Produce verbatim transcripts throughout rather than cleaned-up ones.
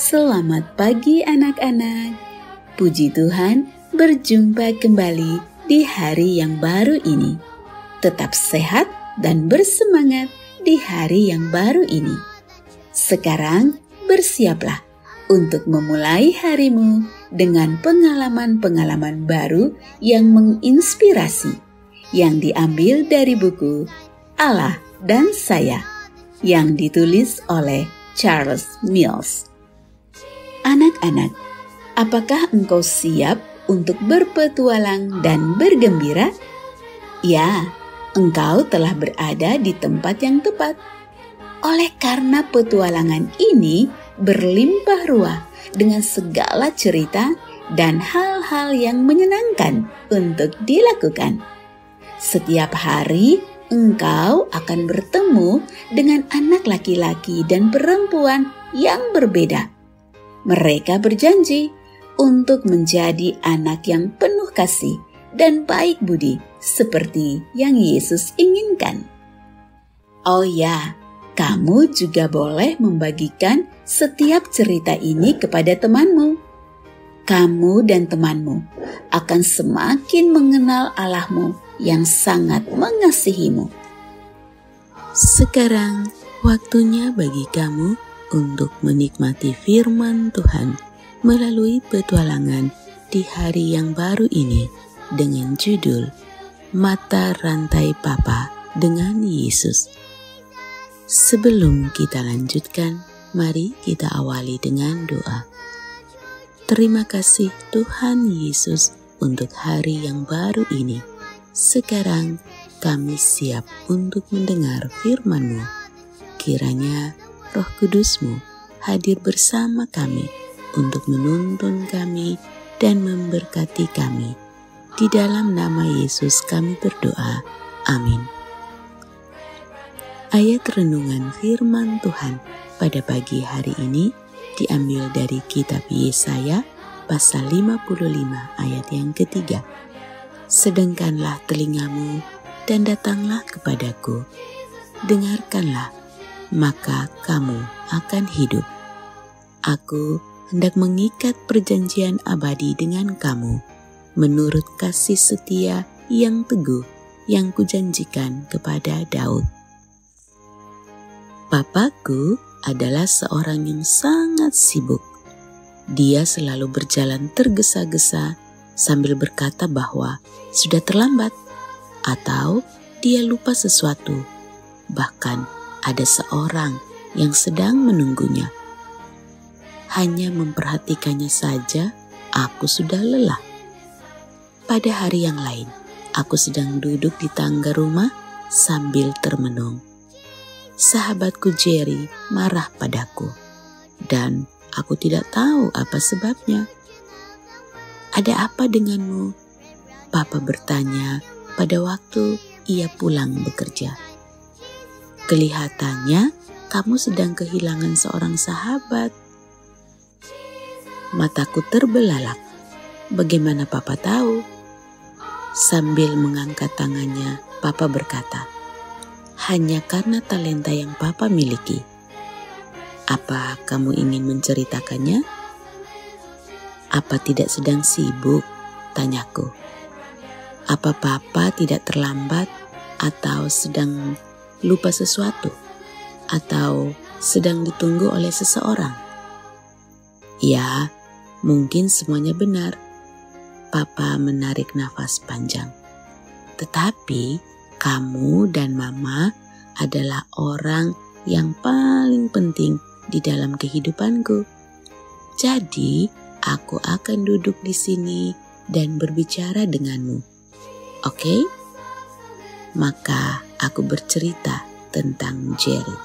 Selamat pagi anak-anak. Puji Tuhan, berjumpa kembali di hari yang baru ini. Tetap sehat dan bersemangat di hari yang baru ini. Sekarang bersiaplah untuk memulai harimu dengan pengalaman-pengalaman baru yang menginspirasi, yang diambil dari buku Allah dan Saya, yang ditulis oleh Charles Mills. Anak-anak, apakah engkau siap untuk berpetualang dan bergembira? Ya, engkau telah berada di tempat yang tepat. Oleh karena petualangan ini berlimpah ruah dengan segala cerita dan hal-hal yang menyenangkan untuk dilakukan. Setiap hari engkau akan bertemu dengan anak laki-laki dan perempuan yang berbeda. Mereka berjanji untuk menjadi anak yang penuh kasih dan baik budi seperti yang Yesus inginkan. Oh ya, kamu juga boleh membagikan setiap cerita ini kepada temanmu. Kamu dan temanmu akan semakin mengenal Allahmu yang sangat mengasihimu. Sekarang waktunya bagi kamu untuk menikmati firman Tuhan melalui petualangan di hari yang baru ini dengan judul Mata Rantai Papa dengan Yesus. Sebelum kita lanjutkan, mari kita awali dengan doa. Terima kasih Tuhan Yesus untuk hari yang baru ini. Sekarang kami siap untuk mendengar firman-Mu. Kiranya Roh Kudus-Mu hadir bersama kami untuk menuntun kami dan memberkati kami. Di dalam nama Yesus kami berdoa. Amin. Ayat renungan firman Tuhan pada pagi hari ini diambil dari kitab Yesaya pasal lima puluh lima ayat yang ketiga. Sedengkanlah telingamu dan datanglah kepadaku. Dengarkanlah, maka kamu akan hidup. Aku hendak mengikat perjanjian abadi dengan kamu, menurut kasih setia yang teguh yang kujanjikan kepada Daud. Papaku adalah seorang yang sangat sibuk. Dia selalu berjalan tergesa-gesa sambil berkata bahwa sudah terlambat atau dia lupa sesuatu. Bahkan ada seorang yang sedang menunggunya. Hanya memperhatikannya saja, aku sudah lelah. Pada hari yang lain, aku sedang duduk di tangga rumah sambil termenung. Sahabatku Jerry marah padaku, dan aku tidak tahu apa sebabnya. Ada apa denganmu? Papa bertanya pada waktu ia pulang bekerja. Kelihatannya kamu sedang kehilangan seorang sahabat. Mataku terbelalak. Bagaimana Papa tahu? Sambil mengangkat tangannya, Papa berkata, hanya karena talenta yang Papa miliki. Apa kamu ingin menceritakannya? Apa tidak sedang sibuk? Tanyaku. Apa Papa tidak terlambat atau sedang lupa sesuatu, atau sedang ditunggu oleh seseorang? Ya, mungkin semuanya benar. Papa menarik nafas panjang. Tetapi kamu dan Mama adalah orang yang paling penting di dalam kehidupanku. Jadi, aku akan duduk di sini dan berbicara denganmu. Oke? Maka aku bercerita tentang Jerry.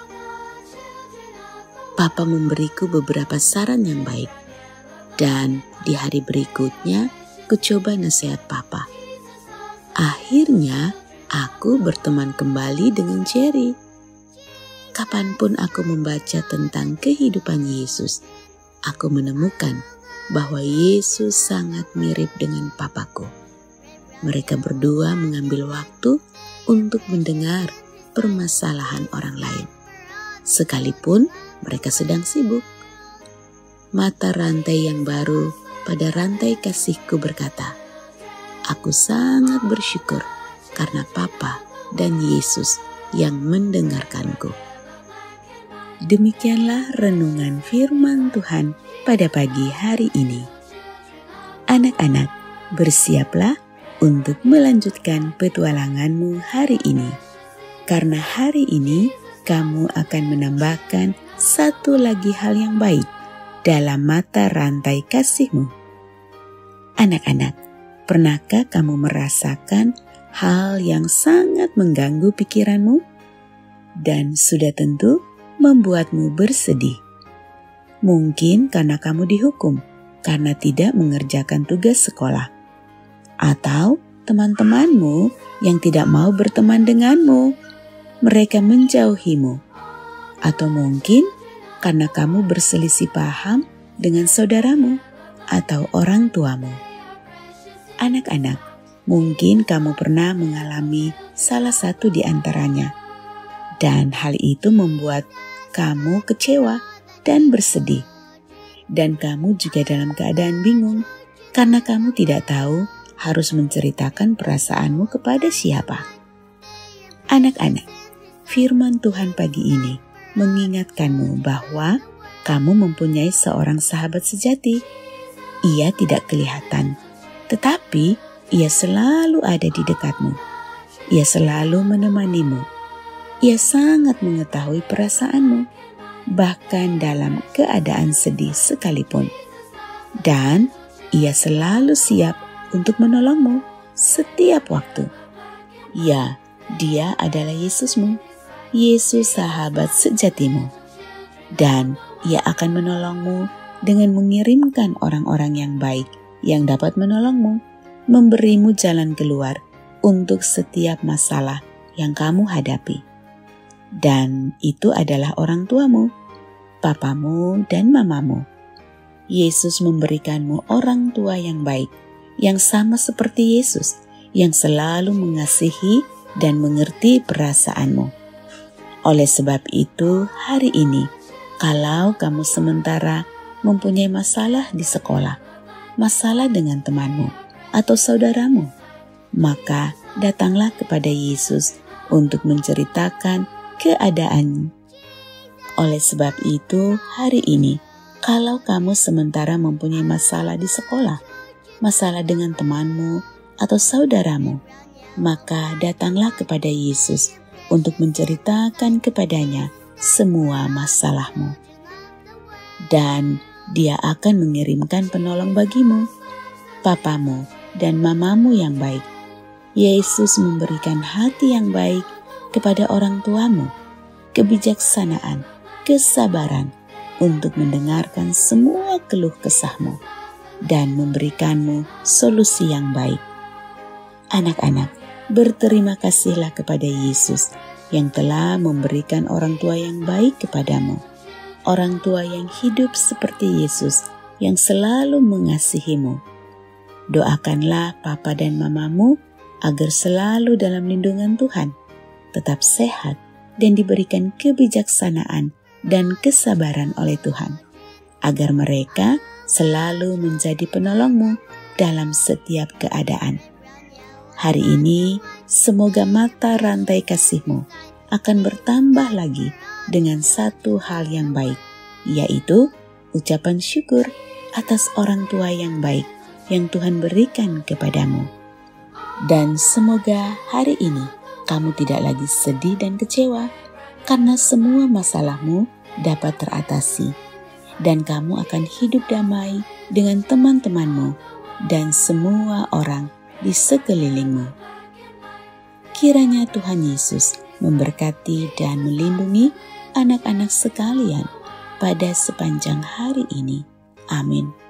Papa memberiku beberapa saran yang baik, dan di hari berikutnya kucoba nasihat Papa. Akhirnya aku berteman kembali dengan Jerry. Kapanpun aku membaca tentang kehidupan Yesus, aku menemukan bahwa Yesus sangat mirip dengan Papaku. Mereka berdua mengambil waktu untuk mendengar permasalahan orang lain, sekalipun mereka sedang sibuk. mata rantai yang baru pada rantai kasihku berkata, "Aku sangat bersyukur karena Papa dan Yesus yang mendengarkanku." Demikianlah renungan firman Tuhan pada pagi hari ini. Anak-anak, bersiaplah untuk melanjutkan petualanganmu hari ini. Karena hari ini kamu akan menambahkan satu lagi hal yang baik dalam mata rantai kasihmu. Anak-anak, pernahkah kamu merasakan hal yang sangat mengganggu pikiranmu? Dan sudah tentu membuatmu bersedih. Mungkin karena kamu dihukum karena tidak mengerjakan tugas sekolah. Atau teman-temanmu yang tidak mau berteman denganmu, mereka menjauhimu. Atau mungkin karena kamu berselisih paham dengan saudaramu atau orang tuamu. Anak-anak, mungkin kamu pernah mengalami salah satu di antaranya. Dan hal itu membuat kamu kecewa dan bersedih. Dan kamu juga dalam keadaan bingung karena kamu tidak tahu harus menceritakan perasaanmu kepada siapa. Anak-anak, firman Tuhan pagi ini mengingatkanmu bahwa kamu mempunyai seorang sahabat sejati. Ia tidak kelihatan, tetapi ia selalu ada di dekatmu. Ia selalu menemanimu. Ia sangat mengetahui perasaanmu, bahkan dalam keadaan sedih sekalipun. Dan ia selalu siap untuk menolongmu setiap waktu. Ya, dia adalah Yesusmu, Yesus sahabat sejatimu. Dan ia akan menolongmu dengan mengirimkan orang-orang yang baik yang dapat menolongmu, memberimu jalan keluar untuk setiap masalah yang kamu hadapi. Dan itu adalah orang tuamu, papamu dan mamamu. Yesus memberikanmu orang tua yang baik, yang sama seperti Yesus, yang selalu mengasihi dan mengerti perasaanmu. Oleh sebab itu, hari ini, kalau kamu sementara mempunyai masalah di sekolah, masalah dengan temanmu atau saudaramu, maka datanglah kepada Yesus untuk menceritakan keadaan. Oleh sebab itu, hari ini, kalau kamu sementara mempunyai masalah di sekolah, masalah dengan temanmu atau saudaramu, maka datanglah kepada Yesus untuk menceritakan kepadanya semua masalahmu. Dan Dia akan mengirimkan penolong bagimu, papamu dan mamamu yang baik. Yesus memberikan hati yang baik kepada orang tuamu, kebijaksanaan, kesabaran untuk mendengarkan semua keluh kesahmu dan memberikanmu solusi yang baik. Anak-anak, berterima kasihlah kepada Yesus yang telah memberikan orang tua yang baik kepadamu, orang tua yang hidup seperti Yesus yang selalu mengasihimu. Doakanlah papa dan mamamu agar selalu dalam lindungan Tuhan, tetap sehat, dan diberikan kebijaksanaan dan kesabaran oleh Tuhan, agar mereka selalu menjadi penolongmu dalam setiap keadaan. Hari ini, semoga mata rantai kasihmu akan bertambah lagi dengan satu hal yang baik, yaitu ucapan syukur atas orang tua yang baik yang Tuhan berikan kepadamu. Dan semoga hari ini kamu tidak lagi sedih dan kecewa karena semua masalahmu dapat teratasi dan kamu akan hidup damai dengan teman-temanmu dan semua orang di sekelilingmu. Kiranya Tuhan Yesus memberkati dan melindungi anak-anak sekalian pada sepanjang hari ini. Amin.